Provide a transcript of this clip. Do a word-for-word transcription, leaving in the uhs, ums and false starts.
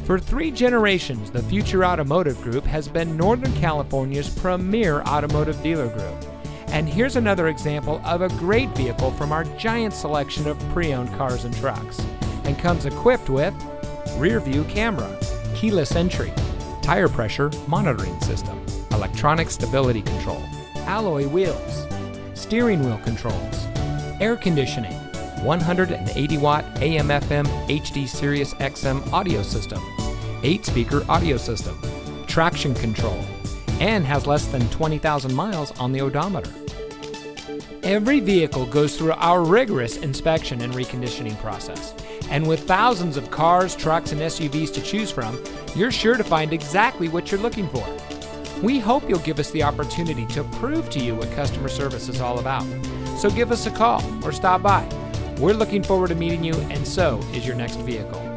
For three generations, the Future Automotive Group has been Northern California's premier automotive dealer group. And here's another example of a great vehicle from our giant selection of pre-owned cars and trucks. And comes equipped with rear view camera, keyless entry, tire pressure monitoring system, electronic stability control, alloy wheels, steering wheel controls, air conditioning, one hundred eighty watt A M F M H D Sirius X M audio system, eight speaker audio system, traction control, and has less than twenty thousand miles on the odometer. Every vehicle goes through our rigorous inspection and reconditioning process. And with thousands of cars, trucks, and S U Vs to choose from, you're sure to find exactly what you're looking for. We hope you'll give us the opportunity to prove to you what customer service is all about. So give us a call or stop by. We're looking forward to meeting you, and so is your next vehicle.